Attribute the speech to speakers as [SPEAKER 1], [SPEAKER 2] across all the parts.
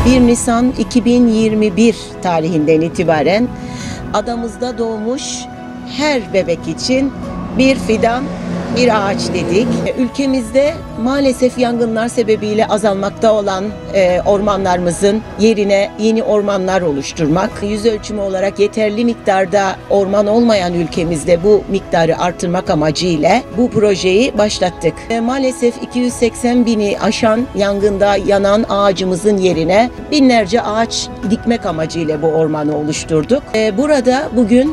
[SPEAKER 1] 1 Nisan 2021 tarihinden itibaren adamızda doğmuş her bebek için bir fidan, bir ağaç dedik. Ülkemizde maalesef yangınlar sebebiyle azalmakta olan ormanlarımızın yerine yeni ormanlar oluşturmak, yüz ölçümü olarak yeterli miktarda orman olmayan ülkemizde bu miktarı artırmak amacıyla bu projeyi başlattık. Maalesef 280 bini aşan yangında yanan ağacımızın yerine binlerce ağaç dikmek amacıyla bu ormanı oluşturduk. Burada bugün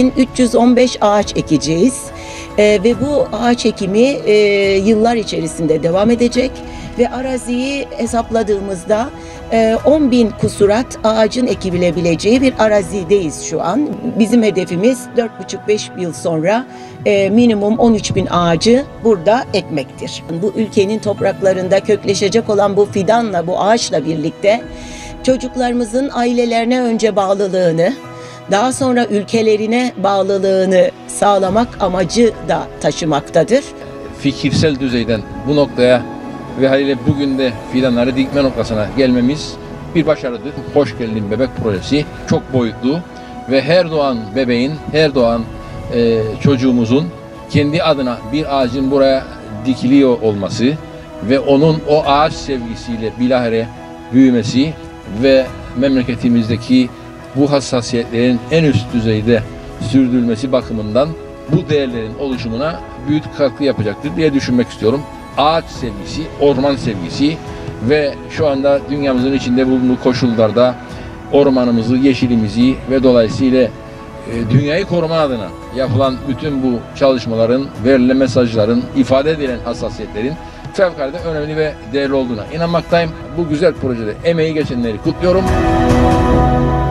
[SPEAKER 1] 2315 ağaç ekeceğiz. Ve bu ağaç ekimi yıllar içerisinde devam edecek ve araziyi hesapladığımızda 10.000 kusurat ağacın ekilebileceği bir arazideyiz şu an. Bizim hedefimiz 4,5-5 yıl sonra minimum 13.000 ağacı burada ekmektir. Bu ülkenin topraklarında kökleşecek olan bu fidanla, bu ağaçla birlikte çocuklarımızın ailelerine önce bağlılığını, daha sonra ülkelerine bağlılığını sağlamak amacı da taşımaktadır.
[SPEAKER 2] Fikirsel düzeyden bu noktaya ve haliyle bugün de fidanları dikme noktasına gelmemiz bir başarıdır. Hoş Geldin Bebek projesi çok boyutlu ve her doğan bebeğin, her doğan çocuğumuzun kendi adına bir ağacın buraya dikiliyor olması ve onun o ağaç sevgisiyle bilahare büyümesi ve memleketimizdeki bu hassasiyetlerin en üst düzeyde sürdürülmesi bakımından bu değerlerin oluşumuna büyük katkı yapacaktır diye düşünmek istiyorum. Ağaç sevgisi, orman sevgisi ve şu anda dünyamızın içinde bulunduğu koşullarda ormanımızı, yeşilimizi ve dolayısıyla dünyayı koruma adına yapılan bütün bu çalışmaların, verilen mesajların, ifade edilen hassasiyetlerin fevkalade önemli ve değerli olduğuna inanmaktayım. Bu güzel projede emeği geçenleri kutluyorum.